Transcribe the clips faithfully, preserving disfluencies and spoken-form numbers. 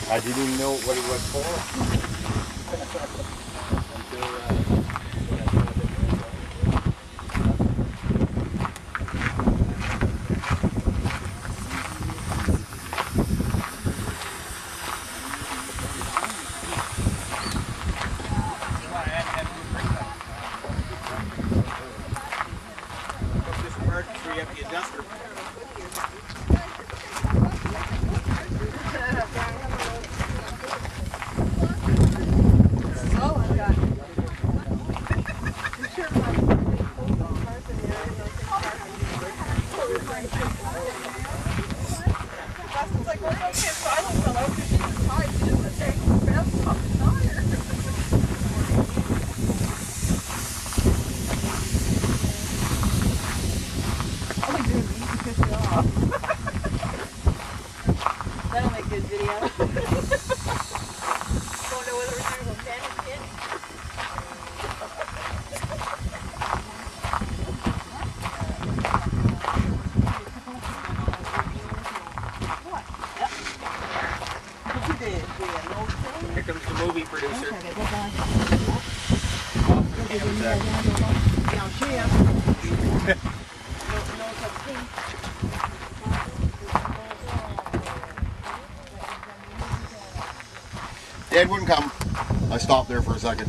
I didn't even know what it was for. Until, uh, That'll make good video. Don't know whether we're talking about ten or ten. here comes the movie producer. Dad wouldn't come. I stopped there for a second.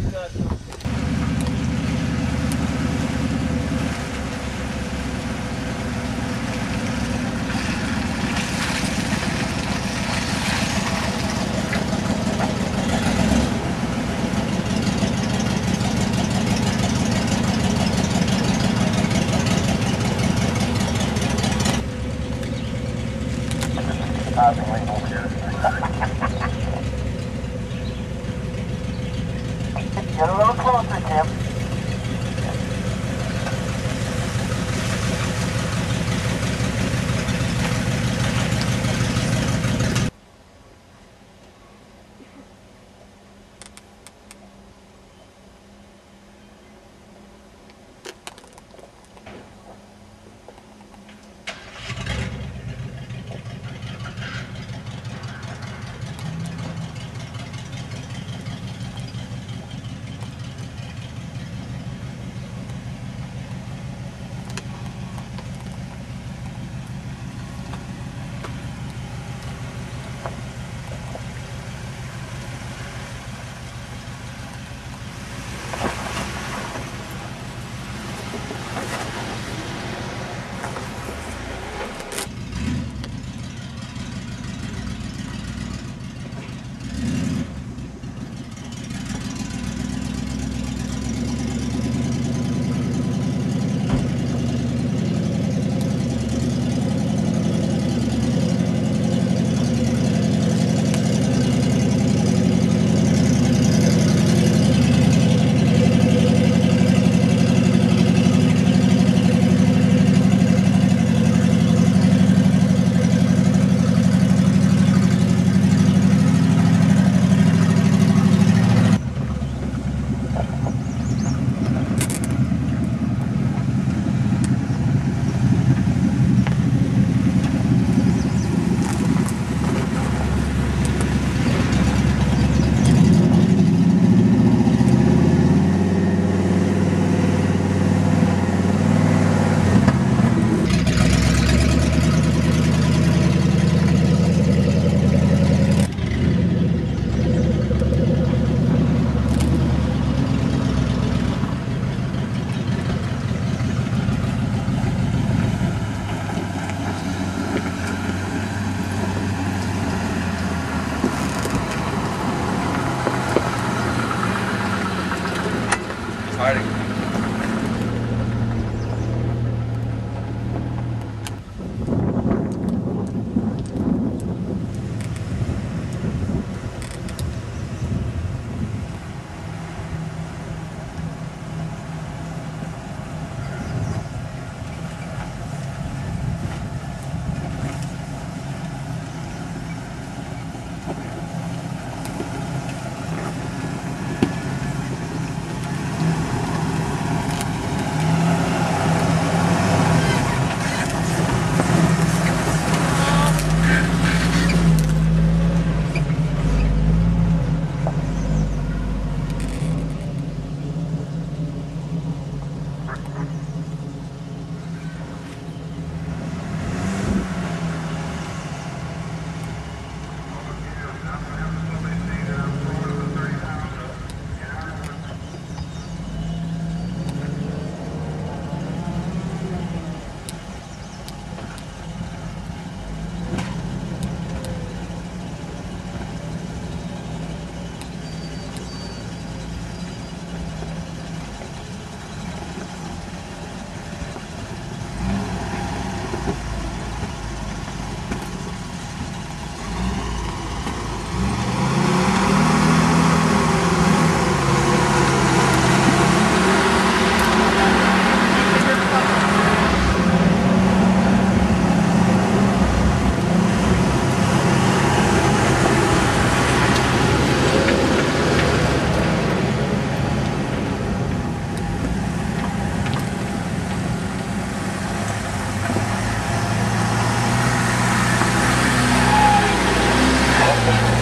Get a little closer, Tim.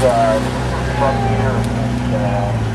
uh, from here. And, uh,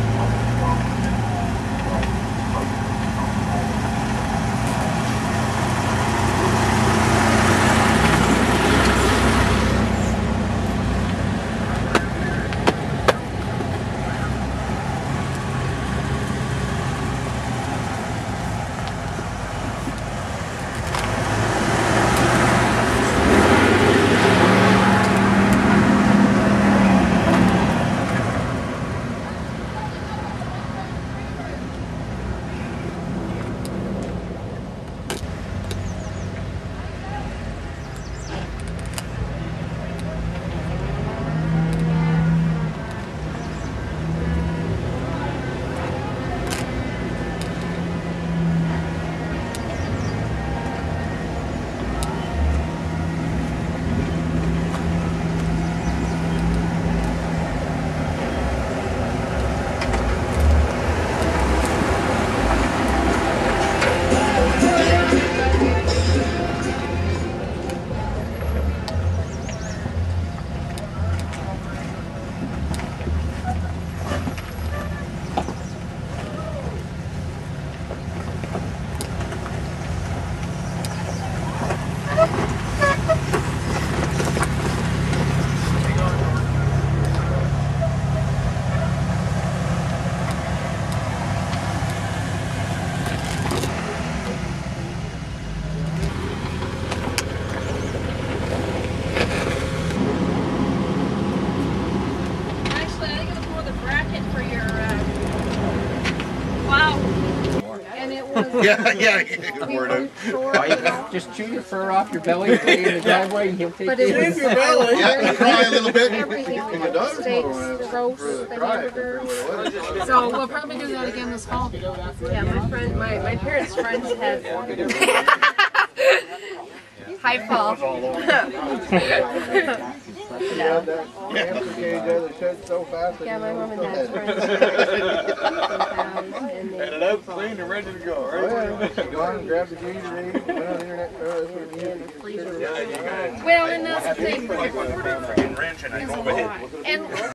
Actually, I'm gonna pour the bracket for your uh, plow. And it was. Yeah, yeah. Word out. Oh, you can just chew your fur off your belly, lay in the driveway, and he'll take But it. it was Your belly. Yeah, try a little bit. everything. If it does, Steaks, the roast, the hamburgers. So we'll probably do that again this fall. Yeah, my friend, my, my parents' friends had high fall. yeah, that hamster cage out of the shed so fast. Yeah, my mom and dad's friends. And Had it out, clean, and ready to go, right? Well, she go on and grab the Gatorade, went on the internet, oh, that's what you need. Well, and that's the thing. Freaking wrench and I go ahead. And